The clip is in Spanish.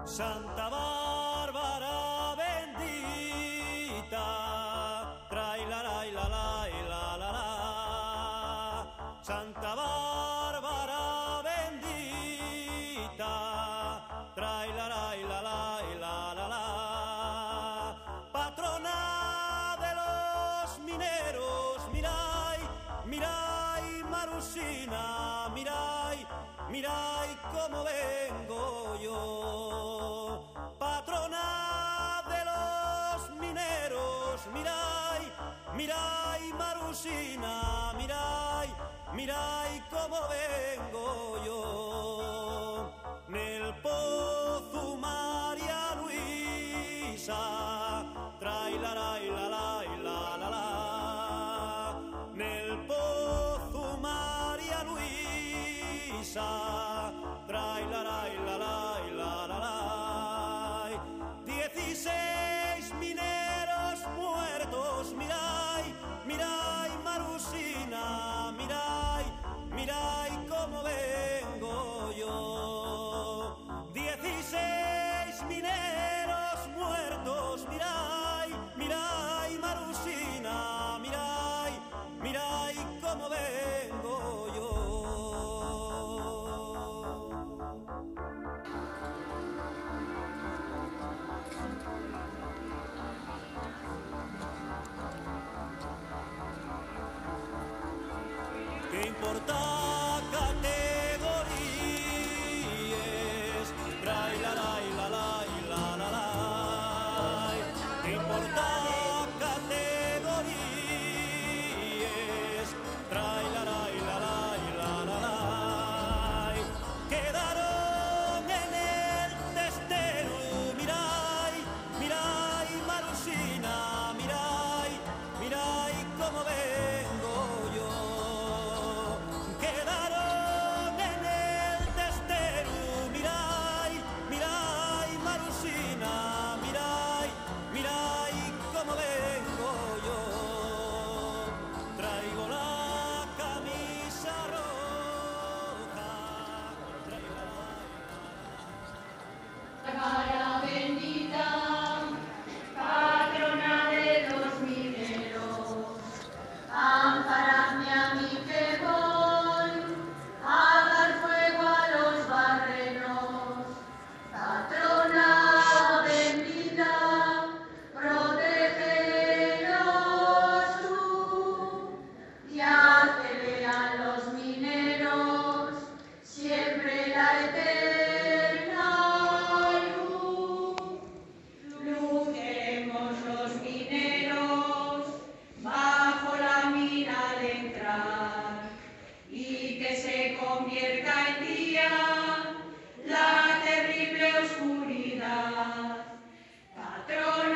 Santa Bárbara bendita, trai la la la la la la. Santa Bárbara bendita, trai la la la la. Patrona de los mineros, mirai, mirai Marusina, mirai, mirai cómo vengo yo. Patrona de los mineros, mirai, mirai Marusina, mirai, mirai cómo vengo yo. Nel pozo María Luisa, trai la la la. Nel pozo María Luisa, trai la la. 16 mineros muertos, mirai, mirai Marusina, mirai, mirai cómo vengo yo. 16 mineros muertos, mirai, mirai Marusina, mirai, mirai cómo vengo yo. ¿Qué importa categorías? Trai la la. ¿Qué importa categorías? Trai la la. Quedaron en el testero, mirai, mirai Marusina, mirai, mirai cómo vengo yo. Quedaron en el testero, mirai, mirai Marusina, mirai, mirai cómo vengo yo. Traigo la camisa roja, traigo Bárbara bendita, patrona de los mineros, amparadme a mí que voy a dar fuego a los barrenos. Patrona bendita, protégelos tú y haz que vean los mineros siempre la eterna luz. Luz queremos los mineros bajo la mina al entrar y que se convierta en día la terrible oscuridad. Patrona